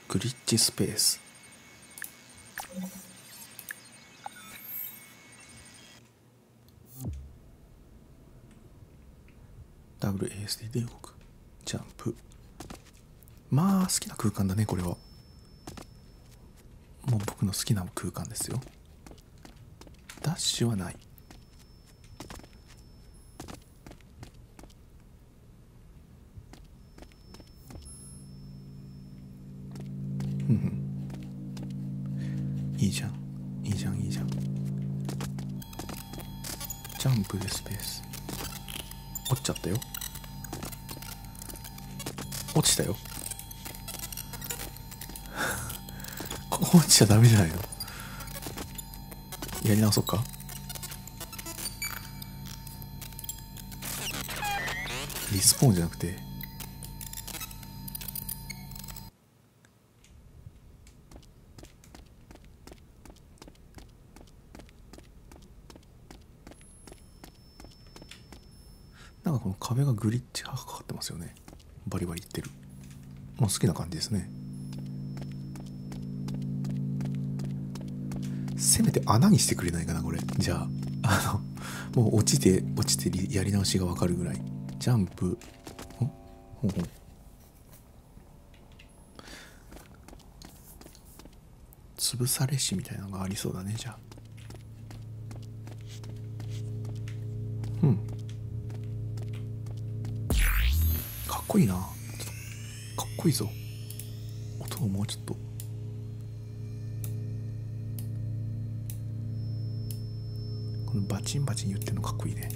グリッチスペース。WASD で動く。ジャンプ。まあ好きな空間だね。これはもう僕の好きな空間ですよ。ダッシュはない。いいじゃんいいじゃんいいじゃん。ジャンプでスペース。落ちちゃったよ。落ちたよ。ここ落ちちゃダメじゃないの。やり直そうか。リスポーンじゃなくてなんかこの壁がグリッチがかかってますよね。バリバリいってる。もう好きな感じですね。せめて穴にしてくれないかなこれ。じゃあもう落ちてやり直しが分かるぐらい。ジャンプ。ほん潰されしみたいなのがありそうだね。じゃあかっこいいな。かっこいいぞ。音をもうちょっと。このバチンバチン言ってるのかっこいいね。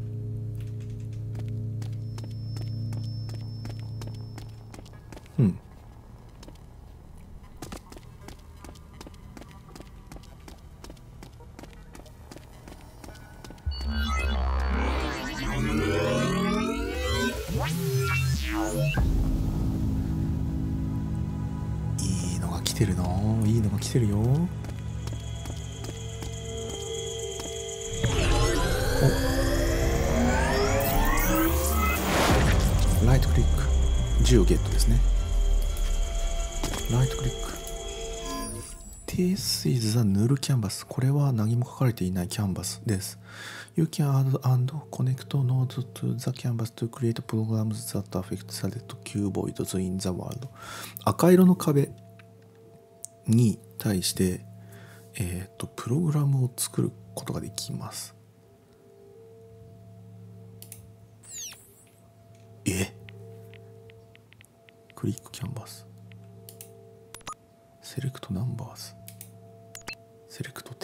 いいのが来てるな。いいのが来てるよ。ライトクリック。銃をゲットですね。ライトクリック。This is the null canvas。これは何も書かれていないキャンバスです。You can add and connect nodes to the canvas to create programs that affect the cuboids in the world。赤色の壁に対して、プログラムを作ることができます。クリックキャンバス。セレクトナンバーズ。セレクト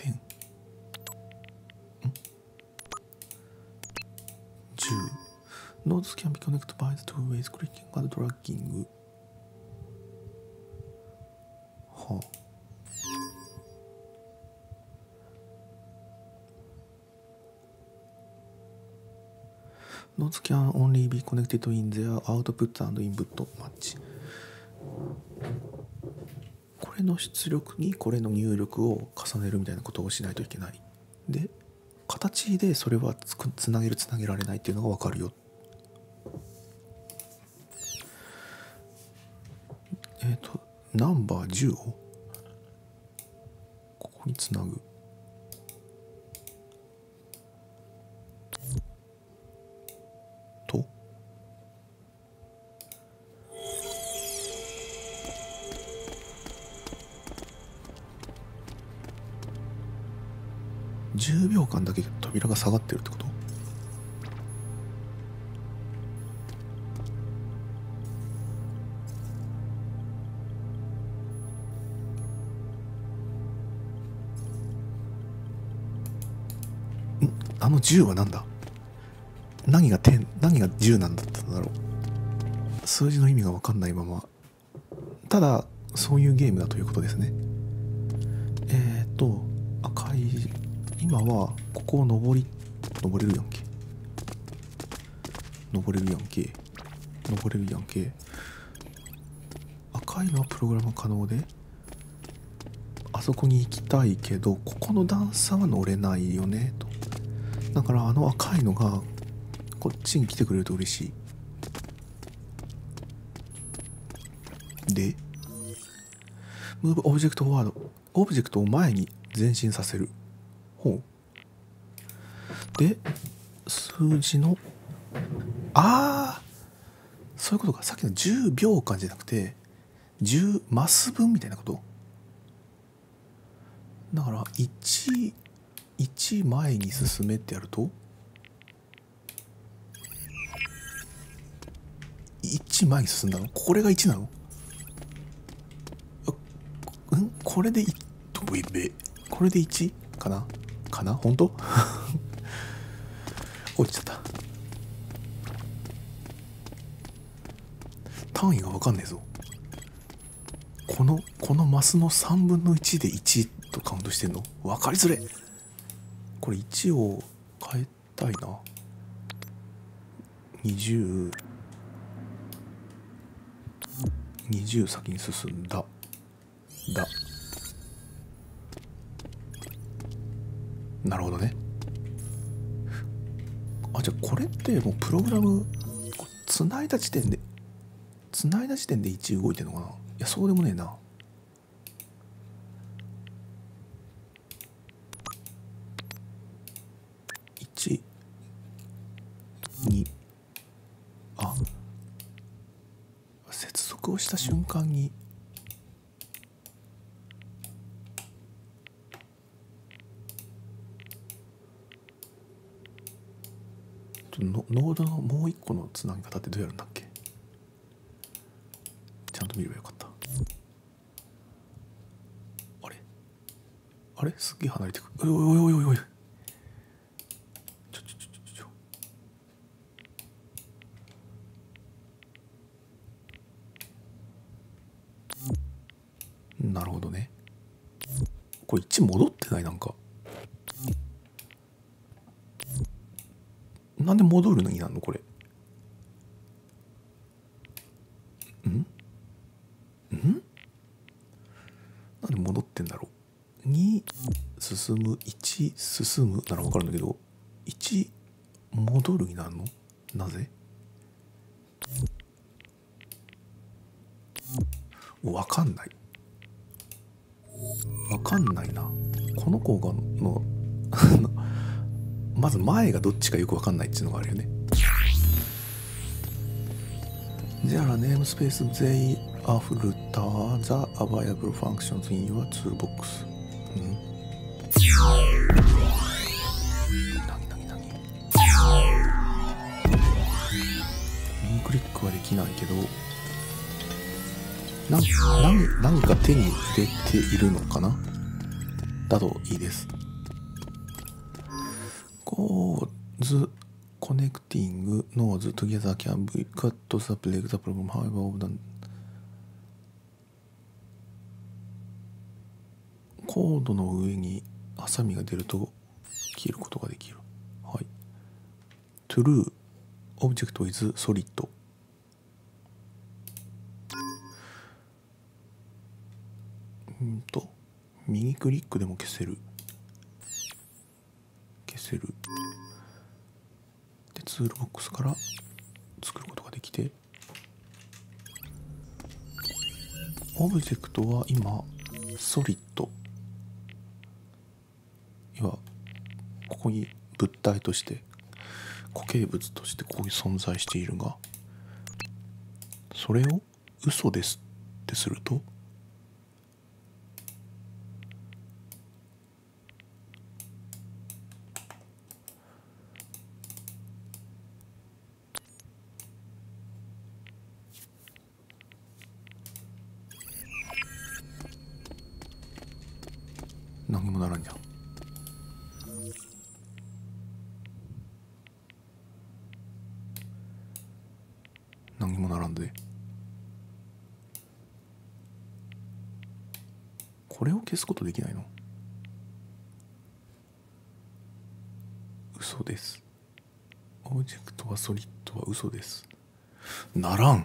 10。10。Nodes can be connected by the two ways clicking and dragging。はあ。Nodes can only be connected in their output and input match。これの出力にこれの入力を重ねるみたいなことをしないといけない。で、形でそれはつなげられないっていうのが分かるよ。ナンバー10をここにつなぐ。と10秒間だけ扉が下がってるってこと？あの10は何だ？何が10なんだったんだろう。数字の意味が分かんないまま。ただそういうゲームだということですね。赤い今はここを登れるやんけ。登れるやんけ。赤いのはプログラム可能で、あそこに行きたいけどここの段差は乗れないよねと。だからあの赤いのがこっちに来てくれると嬉しい。でムーブオブジェクトフォワード、オブジェクトを前に前進させる。ほうで数字のそういうことか。さっきの10秒間じゃなくて10マス分みたいなこと。だから1前に進めってやると1前に進んだの。これが1なの。これでこれで1かな本当落ちちゃった。単位が分かんねえぞ。このマスの3分の1で1とカウントしてんの分かりづれ。これ1を変えたいな。20先に進んだなるほどね。じゃあこれってもうプログラムつないだ時点で1動いてんのかな。いやそうでもねえな。1 2接続をした瞬間にノードのもう一個のつなぎ方ってどうやるんだっけ。ちゃんと見ればよかった。あれすっげえ離れてくる。おいなるほどね。これ1戻ってない。なんで戻るのになんのこれ。なんで戻ってんだろう。2進む1進むなら分かるんだけど1戻るになるのなぜ。分かんないな。この子がのまず前がどっちかよく分かんないっていうのがあるよね。じゃあネームスペース They after the available functions in your toolbox。右クリックはできないけど何か手に入れているのかな。だといいです。Codes connecting nodes together can be cut to break the problem. However, コードの上にハサミが出ると切ることができる。はい。True object is solid。右クリックでも消せる。でツールボックスから作ることができて、オブジェクトは今ソリッド、要はここに物体として固形物としてここに存在しているが、それを嘘ですってすると何もならんじゃん。何もならんで、これを消すことできないの。嘘です。オブジェクトはソリッドは嘘です。ならん。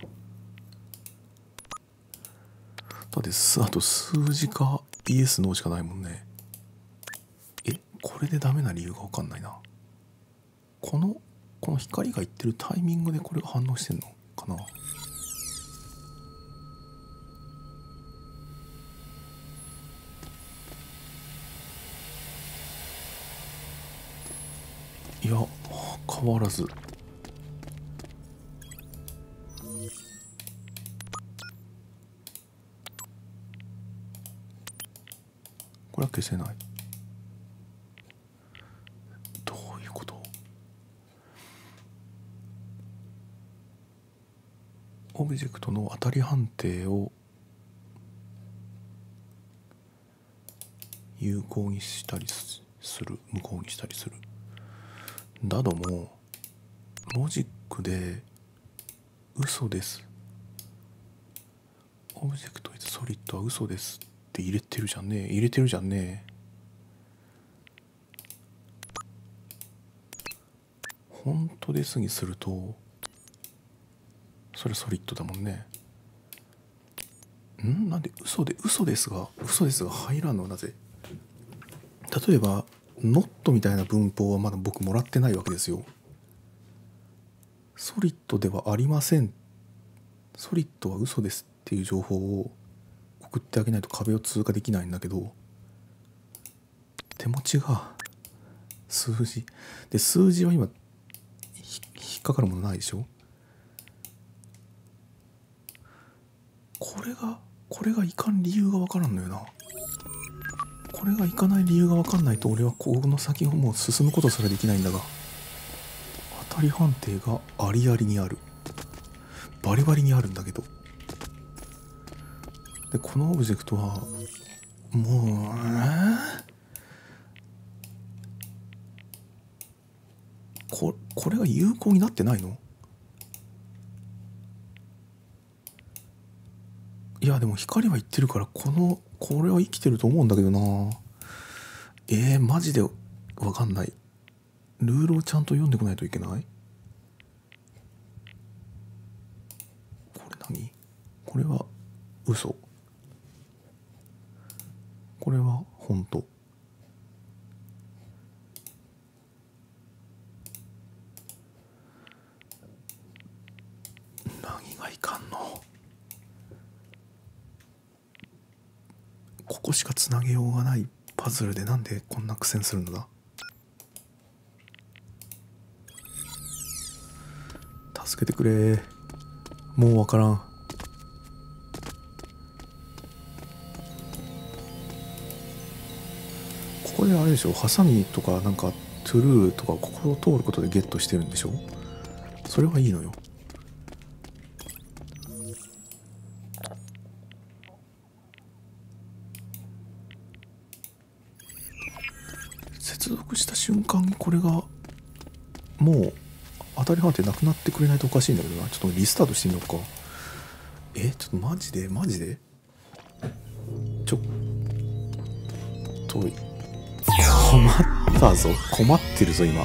だってあと数字かイエスノーしかないもんね。これでダメな理由が分かんないな。この光がいってるタイミングでこれが反応してんのかな。 や変わらず。これは消せない。どういうこと？オブジェクトの当たり判定を有効にしたりする、無効にしたりする。だどもロジックで嘘です、オブジェクト is solid は嘘ですって入れてるじゃんね。入れてるじゃんね。本当ですにするとそれソリッドだもんね。なんで嘘ですが入らんのはなぜ？例えばノットみたいな文法はまだ僕もらってないわけですよ。ソリッドではありません、ソリッドは嘘ですっていう情報を送ってあげないと壁を通過できないんだけど、手持ちが数字で、数字は今引っかかるものないでしょ。これがいかん理由が分からんのよな。これがいかない理由が分かんないと俺はこの先をもう進むことすらできないんだが、当たり判定がありありにある、バリバリにあるんだけど、でこのオブジェクトはもうこれが有効になってないの？いやでも光は言ってるからこれは生きてると思うんだけどな。マジでわかんない。ルールをちゃんと読んでこないといけない。これ何？これは嘘、これは本当。何がいかんの？ここしかつなげようがないパズルでなんでこんな苦戦するのだ。助けてくれ、もうわからん。ここであれでしょ、ハサミとかなんかトゥルーとかここを通ることでゲットしてるんでしょ。それはいいのよ。接続した瞬間にこれがもう当たり判定なくなってくれないとおかしいんだけどな。ちょっとリスタートしてみようか。ちょっとマジでちょっと困ったぞ、困ってるぞ今。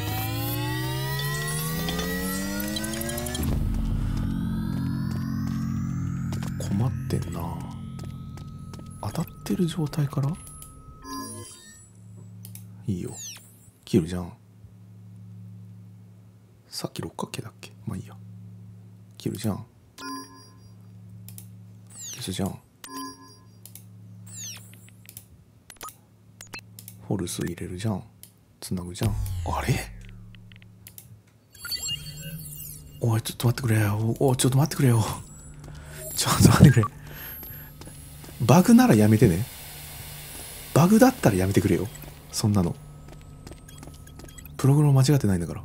困ってんな。当たってる状態からいいよ、切るじゃん。さっき六角形だっけ、まあいいや。切るじゃん、消すじゃん、フォルス入れるじゃん、つなぐじゃん。あれ、おいちょっと待ってくれよ、おいちょっと待ってくれよ、ちょっと待ってくれ。バグならやめてね、バグだったらやめてくれよ、そんなの。プログラム間違ってないんだから。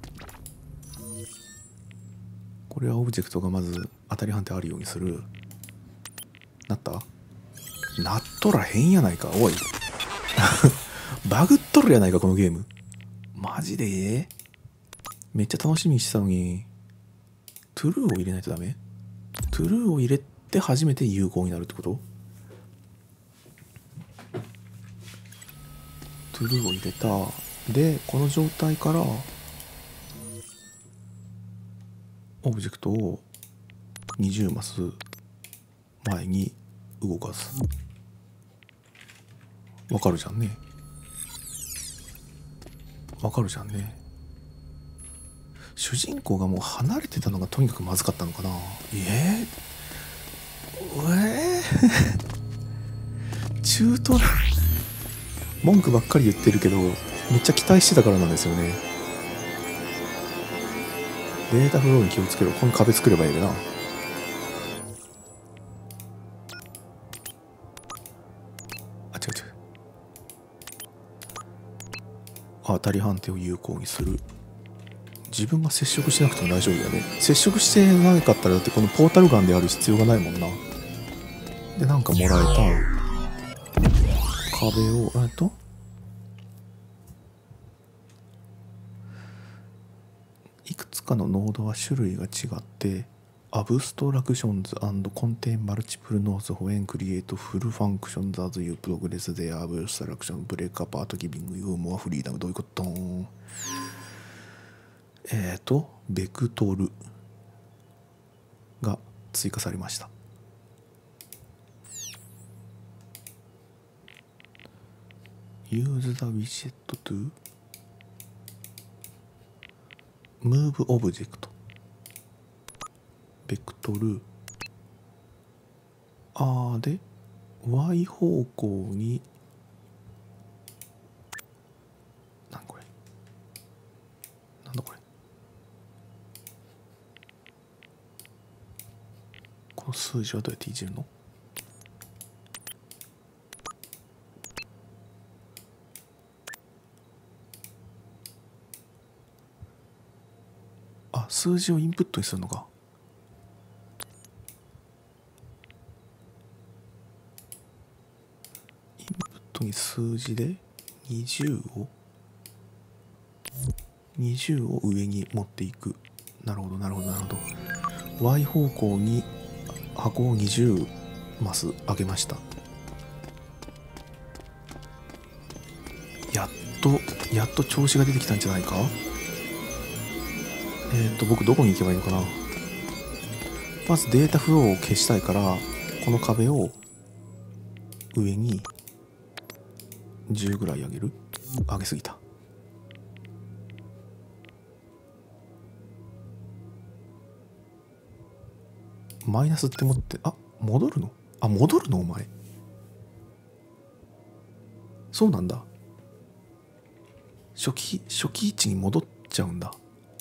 これはオブジェクトがまず当たり判定あるようにする。なった？なっとらへんやないか、おいバグっとるやないかこのゲーム。マジでめっちゃ楽しみにしてたのに。トゥルーを入れないとダメ？トゥルーを入れて初めて有効になるってこと？トゥルーを入れた。でこの状態からオブジェクトを20マス前に動かす。わかるじゃんね、わかるじゃんね。主人公がもう離れてたのがとにかくまずかったのかな。中トロ文句ばっかり言ってるけどめっちゃ期待してたからなんですよね。 データフローに気をつけろ。ここに壁作ればいいな。あ、違う違う。当たり判定を有効にする。自分が接触しなくても大丈夫だよね。接触してなかったらだってこのポータルガンである必要がないもんな。で、なんかもらえた壁を、いくつかのノードは種類が違って、アブストラクションズ&コンテインマルチプルノーズホエンクリエイトフルファンクションズアズユープログレスデアブストラクションブレイクアパートギビングユーモアフリーダム。どういうこと？ベクトルが追加されました。Use the widget to move object ベクトルで Y 方向になんこれなんだこれこの数字はどうやっていじるの？数字をインプットにするのか。インプットに数字で20を上に持っていく。なるほどなるほどなるほど。 Y 方向に箱を20マス上げました。やっと調子が出てきたんじゃないか。僕どこに行けばいいのかな。まずデータフローを消したいから、この壁を上に10ぐらい上げる。上げすぎた。マイナスって持って、戻るの？戻るのお前。そうなんだ。初期位置に戻っちゃうんだ。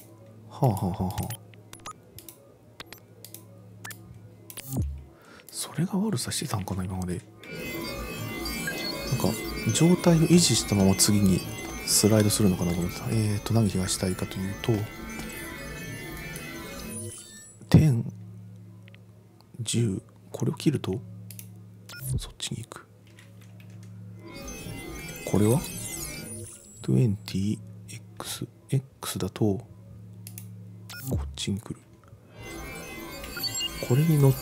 それが悪さしてたんかな今まで。なんか状態を維持したまま次にスライドするのかなと思ってた。何がしたいかというと、10、10これを切るとそっちに行く。これは 20x だとこっちに来る。これに乗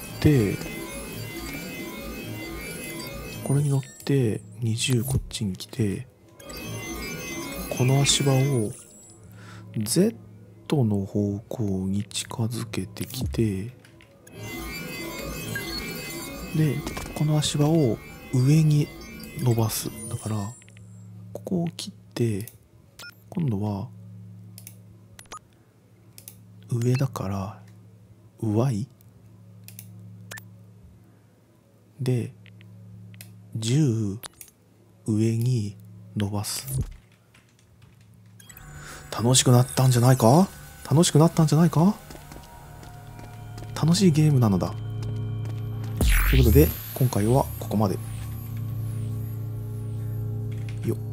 って20こっちに来て、この足場を Z の方向に近づけてきて、でこの足場を上に伸ばす。だからここを切って今度は上だから Y で10上に伸ばす。楽しくなったんじゃないか。楽しいゲームなのだ。ということで今回はここまでよっ。